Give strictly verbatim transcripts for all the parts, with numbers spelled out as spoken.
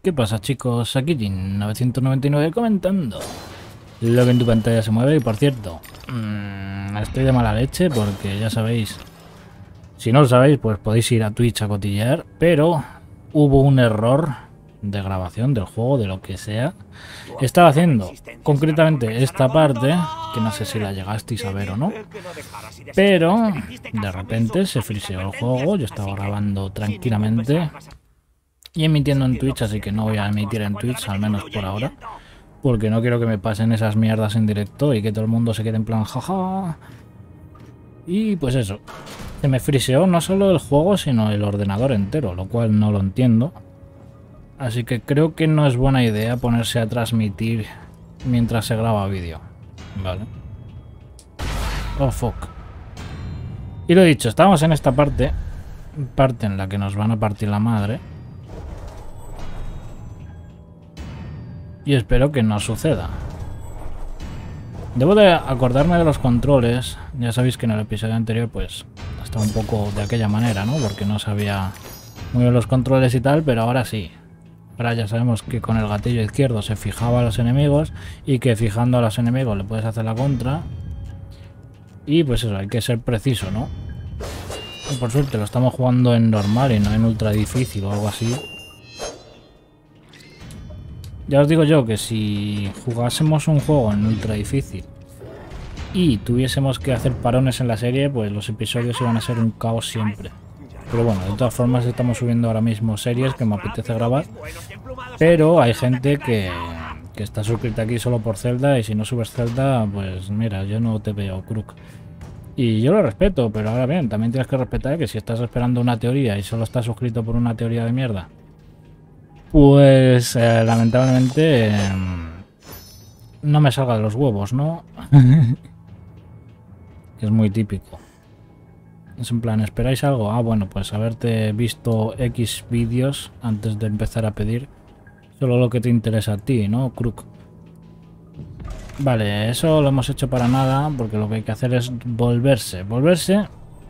¿Qué pasa, chicos? Aquí Jin novecientos noventa y nueve comentando lo que en tu pantalla se mueve. Y por cierto, mmm, estoy de mala leche porque ya sabéis, si no lo sabéis, pues podéis ir a Twitch a cotillear, pero hubo un error de grabación del juego, de lo que sea. Estaba haciendo concretamente esta parte, que no sé si la llegasteis a ver o no, pero de repente se friseó el juego. Yo estaba grabando tranquilamente y emitiendo en Twitch, así que no voy a emitir en Twitch, al menos por ahora, porque no quiero que me pasen esas mierdas en directo y que todo el mundo se quede en plan jaja. Y pues eso, se me friseó no solo el juego, sino el ordenador entero, lo cual no lo entiendo. Así que creo que no es buena idea ponerse a transmitir mientras se graba vídeo. Vale. Oh, fuck. Y lo dicho, estamos en esta parte, parte en la que nos van a partir la madre. Y espero que no suceda. Debo de acordarme de los controles. Ya sabéis que en el episodio anterior pues estaba un poco de aquella manera, ¿no? Porque no sabía muy bien los controles y tal, pero ahora sí. Ahora ya sabemos que con el gatillo izquierdo se fijaba a los enemigos y que fijando a los enemigos le puedes hacer la contra. Y pues eso, hay que ser preciso, ¿no? Y por suerte lo estamos jugando en normal y no en ultra difícil o algo así. Ya os digo yo que si jugásemos un juego en ultra difícil y tuviésemos que hacer parones en la serie, pues los episodios iban a ser un caos siempre. Pero bueno, de todas formas estamos subiendo ahora mismo series que me apetece grabar. Pero hay gente que, que está suscrita aquí solo por Zelda, y si no subes Zelda, pues mira, yo no te veo, Crook. Y yo lo respeto, pero ahora bien, también tienes que respetar que si estás esperando una teoría y solo estás suscrito por una teoría de mierda, pues eh, lamentablemente eh, no me salga de los huevos, ¿no? Que es muy típico. Es en plan, ¿esperáis algo? Ah, bueno, pues haberte visto X vídeos antes de empezar a pedir solo lo que te interesa a ti, ¿no, Crook? Vale, eso lo hemos hecho para nada, porque lo que hay que hacer es volverse, volverse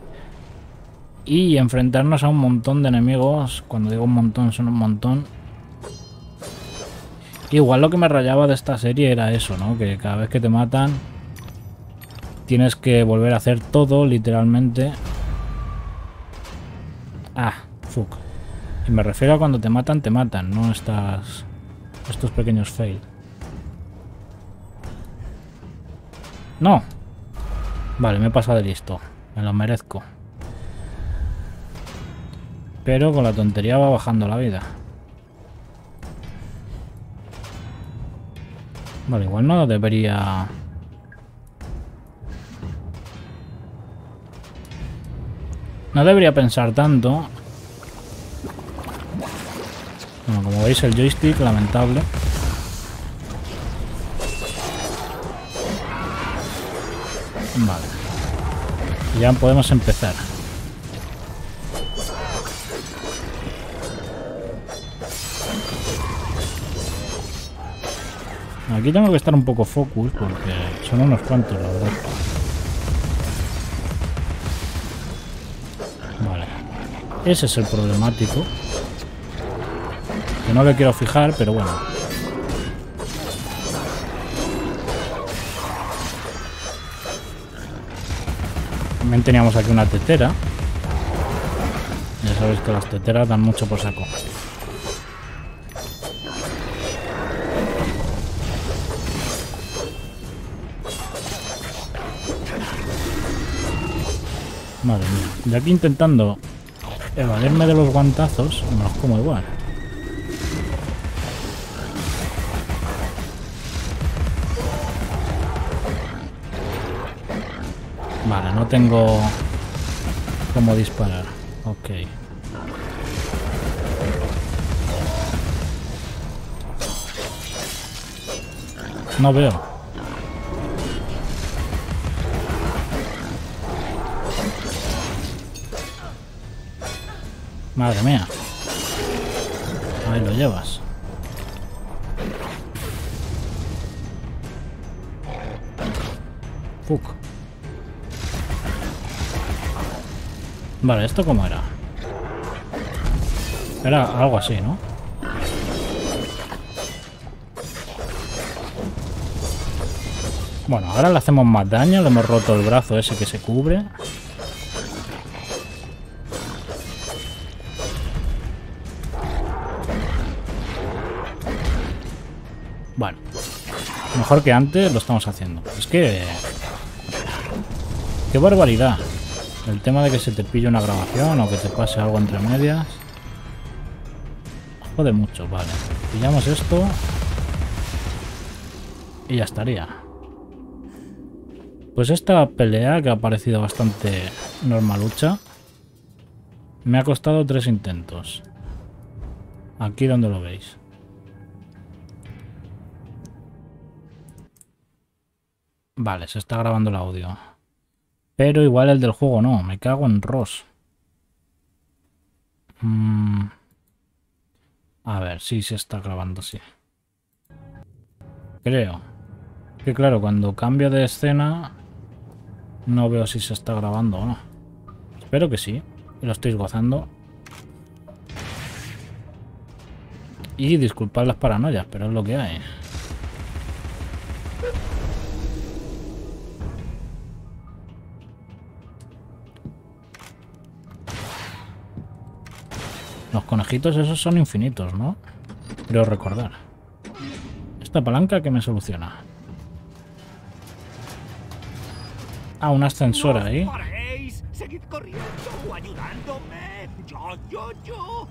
y enfrentarnos a un montón de enemigos. Cuando digo un montón, son un montón. Igual lo que me rayaba de esta serie era eso, ¿no? Que cada vez que te matan tienes que volver a hacer todo, literalmente. Ah, fuck. Y me refiero a cuando te matan, te matan, no estas, estos pequeños fail. No. Vale, me he pasado de listo. Me lo merezco. Pero con la tontería va bajando la vida. Vale, igual no debería... No debería pensar tanto. Bueno, como veis el joystick, lamentable. Vale. Ya podemos empezar. Aquí tengo que estar un poco focus porque son unos cuantos, la verdad. Vale. Ese es el problemático. Que no le quiero fijar, pero bueno. También teníamos aquí una tetera. Ya sabéis que las teteras dan mucho por saco. Madre mía. Y aquí intentando evadirme de los guantazos, me los como igual. Vale, no tengo cómo disparar. Ok. No veo. Madre mía. Ahí lo llevas. Fuck. Vale, ¿esto cómo era? Era algo así, ¿no? Bueno, ahora le hacemos más daño. Le hemos roto el brazo ese que se cubre. Bueno, mejor que antes lo estamos haciendo. Es que... ¡Qué barbaridad! El tema de que se te pille una grabación o que te pase algo entre medias. Jode mucho, vale. Pillamos esto. Y ya estaría. Pues esta pelea, que ha parecido bastante normalucha, me ha costado tres intentos. Aquí donde lo veis. Vale, se está grabando el audio. Pero igual el del juego no. Me cago en Ross. Mm. A ver, sí se está grabando, sí. Creo. Que claro, cuando cambio de escena no veo si se está grabando o no. Espero que sí. Y lo estáis gozando. Y disculpad las paranoias, pero es lo que hay. Los conejitos esos son infinitos, ¿no? Creo recordar. Esta palanca que me soluciona. Ah, un ascensor ahí. ¡No paréis! ¡Seguid corriendo o ayudándome! ¡Yo, yo, yo!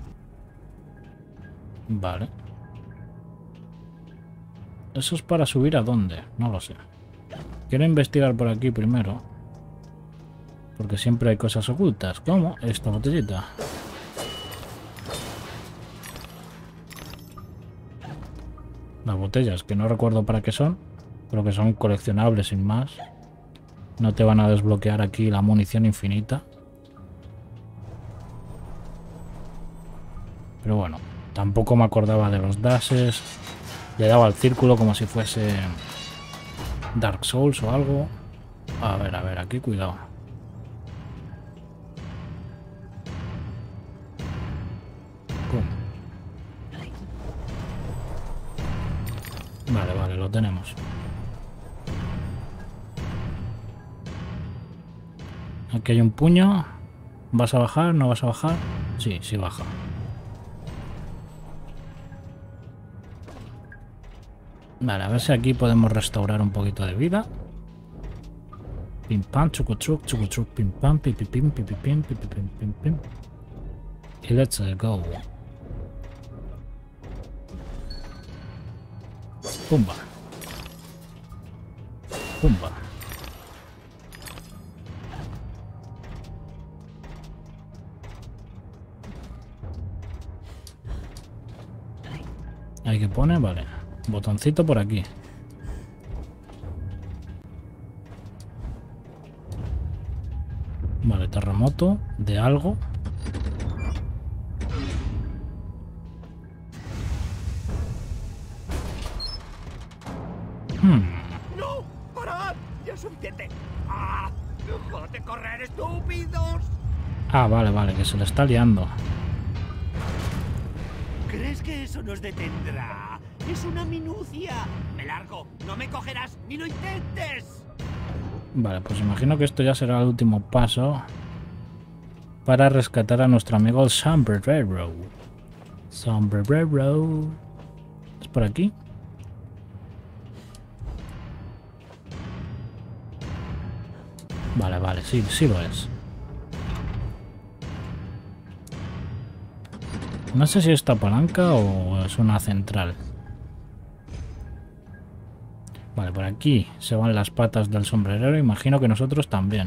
Vale. ¿Eso es para subir a dónde? No lo sé. Quiero investigar por aquí primero. Porque siempre hay cosas ocultas. ¿Cómo? Esta botellita. Las botellas, que no recuerdo para qué son, pero que son coleccionables sin más. No te van a desbloquear aquí la munición infinita. Pero bueno, tampoco me acordaba de los dashes. Le daba al círculo como si fuese Dark Souls o algo. A ver, a ver, aquí cuidado. Pum. Vale, vale, lo tenemos. Aquí hay un puño. ¿Vas a bajar? ¿No vas a bajar? Sí, sí baja. Vale, a ver si aquí podemos restaurar un poquito de vida. Pim pam, chucuchuc, chucuchuc, pim pam, pipipim, pipipim, pipipim, pim pim. Y let's go. Pumba. Pumba. Ahí que pone, vale. Botoncito por aquí. Vale, terremoto de algo. Hmm. ¡No! ¡Parad! ¡Ya es suficiente! ¡Ah! ¡Dejad de correr, estúpidos! Ah, vale, vale, que se le está liando. ¿Crees que eso nos detendrá? ¡Es una minucia! ¡Me largo! ¡No me cogerás! ¡Ni lo intentes! Vale, pues imagino que esto ya será el último paso para rescatar a nuestro amigo el Sombrerero. Sombrerero. ¿Es por aquí? Vale, vale, sí, sí lo es. No sé si es esta palanca o es una central. Vale, por aquí se van las patas del sombrerero. Imagino que nosotros también.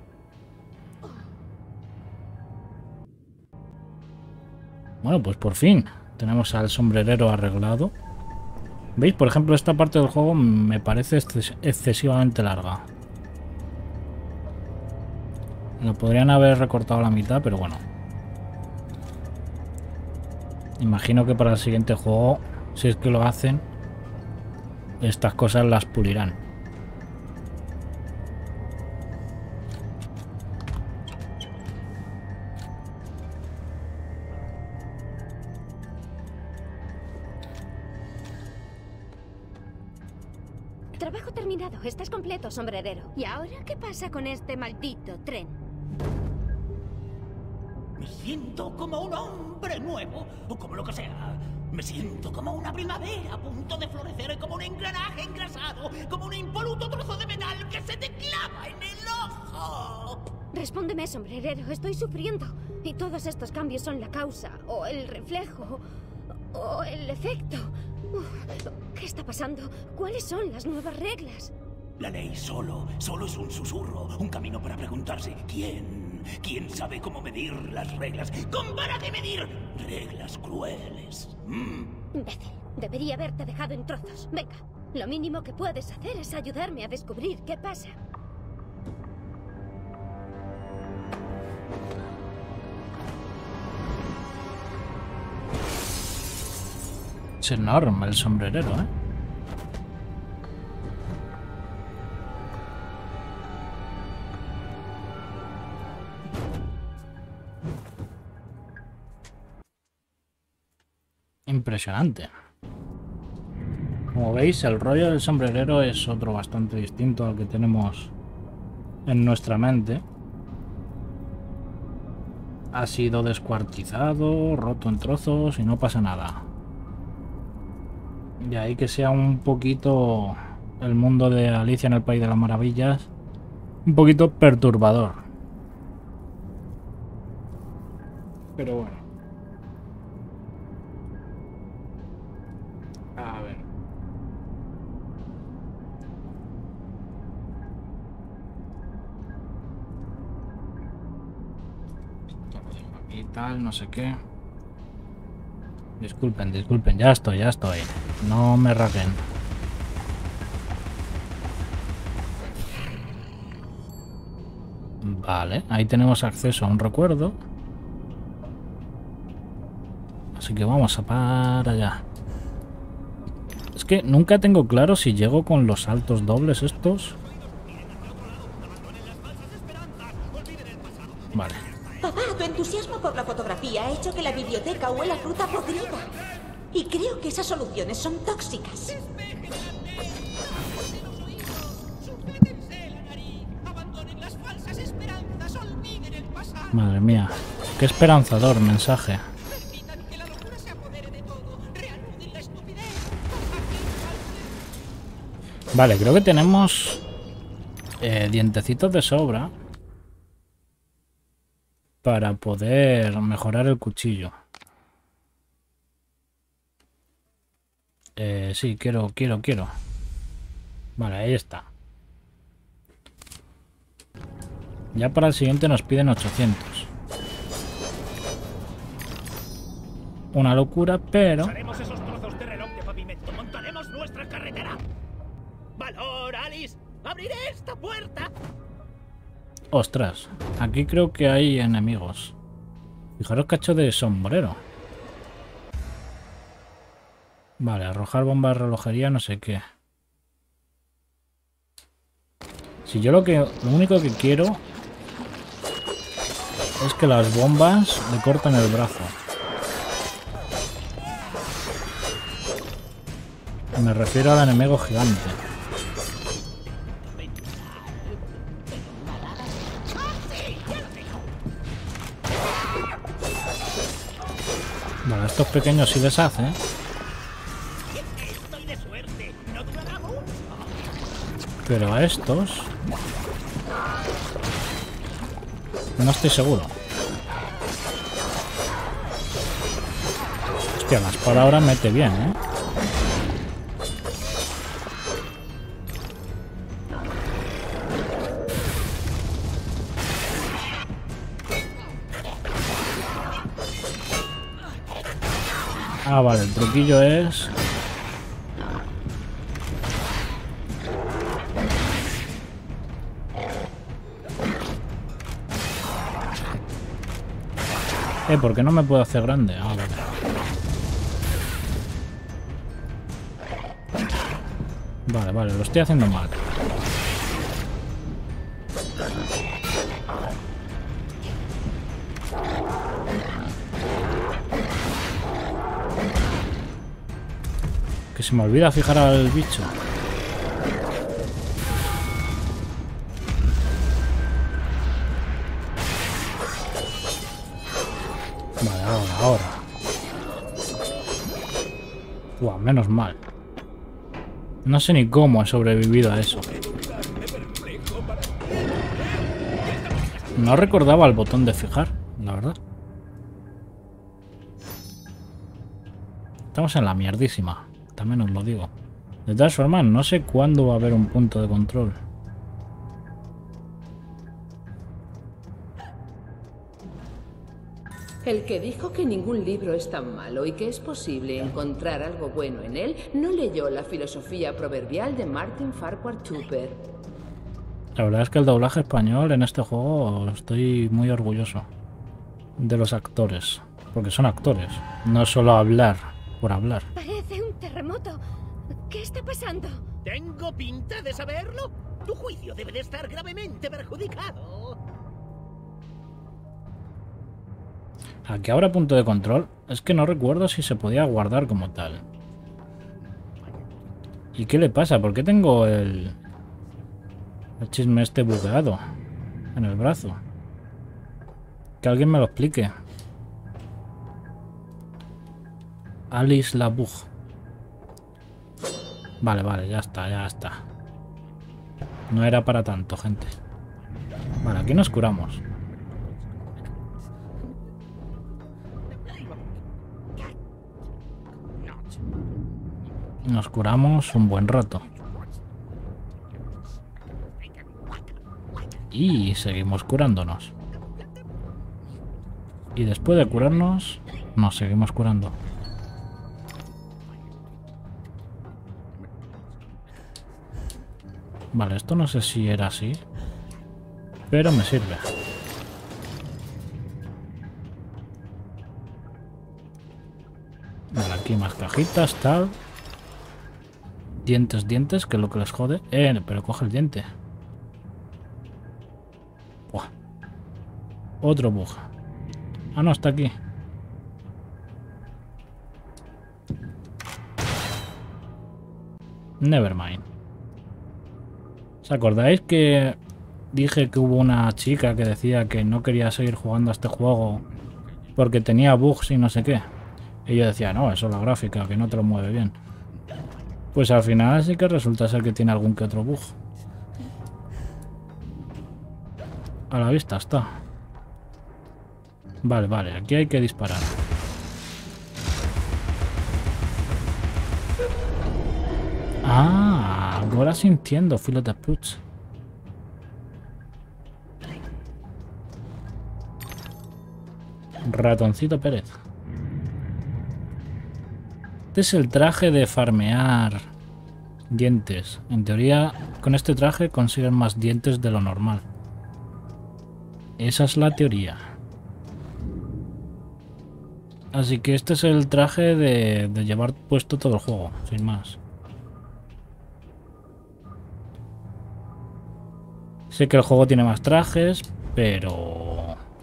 Bueno, pues por fin tenemos al sombrerero arreglado. ¿Veis? Por ejemplo, esta parte del juego me parece exces- excesivamente larga. Lo podrían haber recortado a la mitad, pero bueno. Imagino que para el siguiente juego, si es que lo hacen, estas cosas las pulirán. Trabajo terminado. Estás completo, sombrerero. ¿Y ahora qué pasa con este maldito tren? Me siento como un hombre nuevo, o como lo que sea. Me siento como una primavera a punto de florecer, como un engranaje engrasado, como un impoluto trozo de metal que se te clava en el ojo. Respóndeme, sombrerero. Estoy sufriendo. Y todos estos cambios son la causa, o el reflejo, o el efecto. Uf, ¿qué está pasando? ¿Cuáles son las nuevas reglas? La ley solo, solo es un susurro, un camino para preguntarse quién, quién sabe cómo medir las reglas. ¡Con vara de medir! Reglas crueles. Mm. Imbécil, debería haberte dejado en trozos. Venga, lo mínimo que puedes hacer es ayudarme a descubrir qué pasa. Es enorme el sombrerero, ¿eh? Impresionante. Como veis, el rollo del sombrerero es otro bastante distinto al que tenemos en nuestra mente. Ha sido descuartizado, roto en trozos y no pasa nada. Y ahí que sea un poquito el mundo de Alicia en el País de las Maravillas, un poquito perturbador. Pero bueno. A ver. Y tal, no sé qué. Disculpen, disculpen, ya estoy, ya estoy. No me raquen. Vale, ahí tenemos acceso a un recuerdo. Así que vamos a para allá. Es que nunca tengo claro si llego con los saltos dobles estos. Vale. Papá, tu entusiasmo por la fotografía ha hecho que la biblioteca huela a fruta podrida. Y creo que esas soluciones son tóxicas. Madre mía, qué esperanzador mensaje. Vale, creo que tenemos eh, dientecitos de sobra para poder mejorar el cuchillo. Eh, sí, quiero, quiero, quiero. Vale, ahí está. Ya para el siguiente nos piden ochocientos. Una locura, pero... Haremos esos trozos de reloj de pavimento. Montaremos nuestra carretera. ¡Valor, Alice! ¡Abriré esta puerta! Ostras, aquí creo que hay enemigos. Fijaros cacho de sombrero. Vale, arrojar bombas de relojería, no sé qué. Si yo lo que lo único que quiero es que las bombas le corten el brazo. Me refiero al enemigo gigante. Bueno, estos pequeños sí les hace, ¿eh? Pero a estos... no estoy seguro. Hostia, la espada ahora mete bien, ¿eh? Ah, vale, el truquillo es... Eh, ¿por qué no me puedo hacer grande? Ah, vale. Vale, vale, lo estoy haciendo mal. Que se me olvida fijar al bicho. Buah, menos mal. No sé ni cómo he sobrevivido a eso. No recordaba el botón de fijar, la verdad. Estamos en la mierdísima, también os lo digo. De todas formas, no sé cuándo va a haber un punto de control. El que dijo que ningún libro es tan malo y que es posible encontrar algo bueno en él, no leyó la filosofía proverbial de Martin Farquhar Tupper. La verdad es que el doblaje español en este juego estoy muy orgulloso de los actores, porque son actores, no solo hablar por hablar. Parece un terremoto. ¿Qué está pasando? ¿Tengo pinta de saberlo? Tu juicio debe de estar gravemente perjudicado. Aquí habrá punto de control. Es que no recuerdo si se podía guardar como tal. ¿Y qué le pasa? ¿Por qué tengo el... el chisme este bugueado en el brazo? Que alguien me lo explique. Alice Labug. Vale, vale, ya está, ya está. No era para tanto, gente. Vale, aquí nos curamos. Nos curamos un buen rato. Y seguimos curándonos. Y después de curarnos, nos seguimos curando. Vale, esto no sé si era así, pero me sirve. Vale, aquí más cajitas, tal. Dientes, dientes, que es lo que les jode. Eh, pero coge el diente. Buah. Otro bug. Ah, no, está aquí. Nevermind. ¿Os acordáis que dije que hubo una chica que decía que no quería seguir jugando a este juego porque tenía bugs y no sé qué? Y yo decía, no, eso es la gráfica, que no te lo mueve bien. Pues al final sí que resulta ser que tiene algún que otro bug. A la vista está. Vale, vale, aquí hay que disparar. Ah, ahora sí entiendo, filo de puts. Ratoncito Pérez. Este es el traje de farmear dientes. En teoría, con este traje consiguen más dientes de lo normal. Esa es la teoría. Así que este es el traje de, de llevar puesto todo el juego, sin más. Sé que el juego tiene más trajes, pero...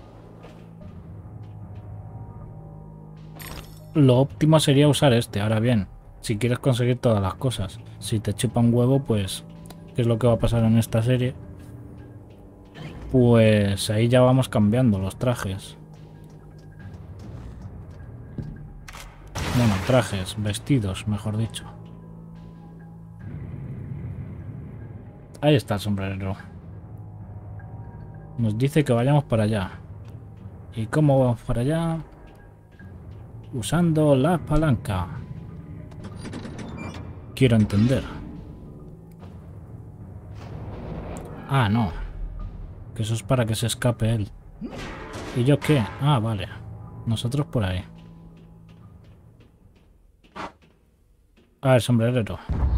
lo óptimo sería usar este. Ahora bien, si quieres conseguir todas las cosas, si te chupa un huevo, pues, ¿qué es lo que va a pasar en esta serie? Pues ahí ya vamos cambiando los trajes. Bueno, trajes, vestidos, mejor dicho. Ahí está el sombrerero. Nos dice que vayamos para allá. ¿Y cómo vamos para allá? Usando la palanca. Quiero entender. Ah, no. Que eso es para que se escape él. ¿Y yo qué? Ah, vale. Nosotros por ahí. Ah, el sombrerero.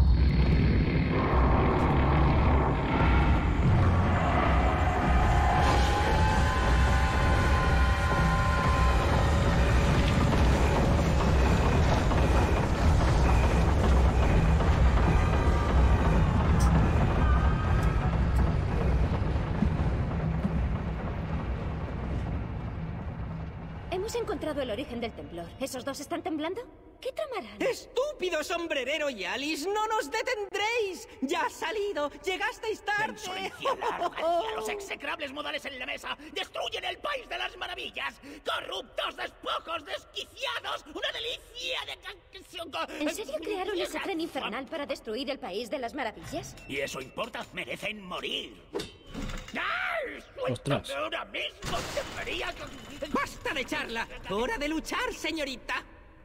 Hemos encontrado el origen del temblor. ¿Esos dos están temblando? ¿Qué tramarán? ¡Estúpido sombrerero y Alice! ¡No nos detendréis! ¡Ya ha salido! ¡Llegasteis tarde! Insolencia, la arrogancia, los execrables modales en la mesa destruyen el país de las maravillas. Corruptos, despojos, desquiciados, una delicia de ¿En serio crearon ese tren infernal para destruir el país de las maravillas? ¿Y eso importa? Merecen morir. Ostras. Ahora mismo debería... ¡Basta de charla! ¡Hora de luchar, señorita!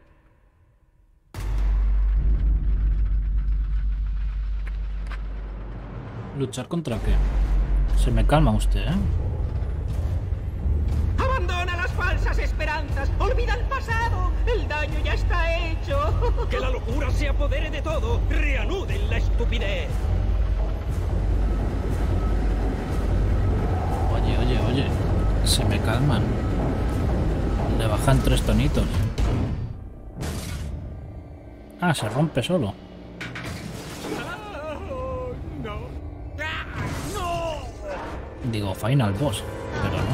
¿Luchar contra qué? Se me calma usted, ¿eh? ¡Abandona las falsas esperanzas! ¡Olvida el pasado! ¡El daño ya está hecho! ¡Que la locura se apodere de todo! ¡Reanuden la estupidez! Oye, oye, oye. Se me calman. Le bajan tres tonitos. Ah, se rompe solo. Digo, Final Boss, pero no.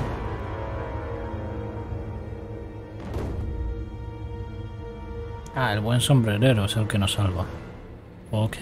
Ah, el buen sombrerero es el que nos salva. Ok.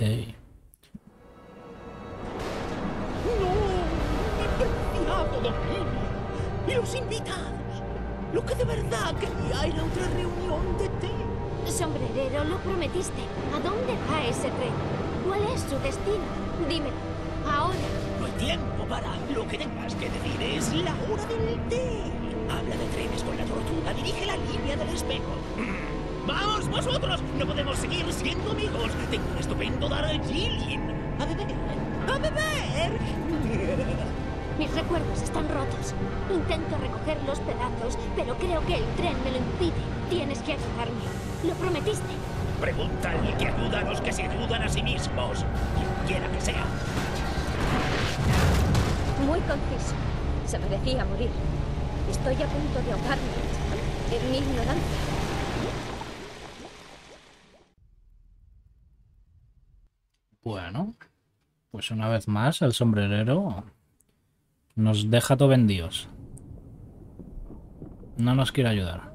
¡Preciado dominio! ¡Y los invitados! Lo que de verdad quería era otra reunión de té. Sombrerero, lo prometiste. ¿A dónde va ese tren? ¿Cuál es su destino? Dímelo. Ahora. No hay tiempo para... Lo que tengas que decir es la hora del té. Habla de trenes con la tortuga. Dirige la línea del espejo. ¡Vamos, vosotros! ¡No podemos seguir siendo amigos! Tengo un estupendo Darjeeling. ¡A beber! ¡A beber! Mis recuerdos están rotos. Intento recoger los pedazos, pero creo que el tren me lo impide. Tienes que ayudarme. Lo prometiste. Pregúntale que ayuda a los que se ayudan a sí mismos. Quien quiera que sea. Muy conciso. Se merecía morir. Estoy a punto de ahogarme en mi ignorancia. Bueno, pues una vez más el sombrerero nos deja todo vendidos. No nos quiere ayudar.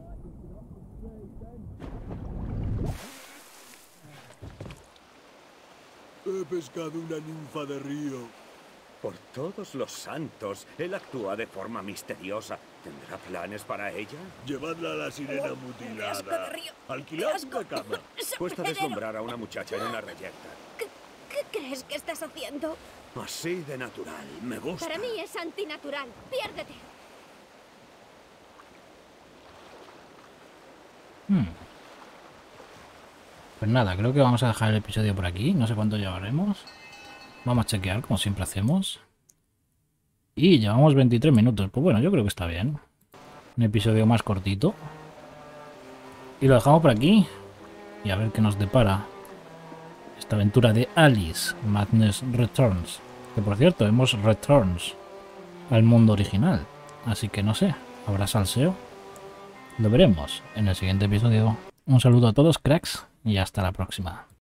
He pescado una ninfa de río. Por todos los santos, él actúa de forma misteriosa. ¿Tendrá planes para ella? Llevadla a la sirena mutilada. Alquilad una cama. Cuesta deslumbrar a una muchacha en una reyerta. ¿Qué, ¿Qué crees que estás haciendo? Así de natural, me gusta. Para mí es antinatural. Piérdete. Hmm. Pues nada, creo que vamos a dejar el episodio por aquí. No sé cuánto llevaremos. Vamos a chequear, como siempre hacemos. Y llevamos veintitrés minutos. Pues bueno, yo creo que está bien. Un episodio más cortito. Y lo dejamos por aquí. Y a ver qué nos depara esta aventura de Alice Madness Returns. Que por cierto, hemos Returns al mundo original. Así que no sé, ¿habrá salseo? Lo veremos en el siguiente episodio. Un saludo a todos, cracks, y hasta la próxima.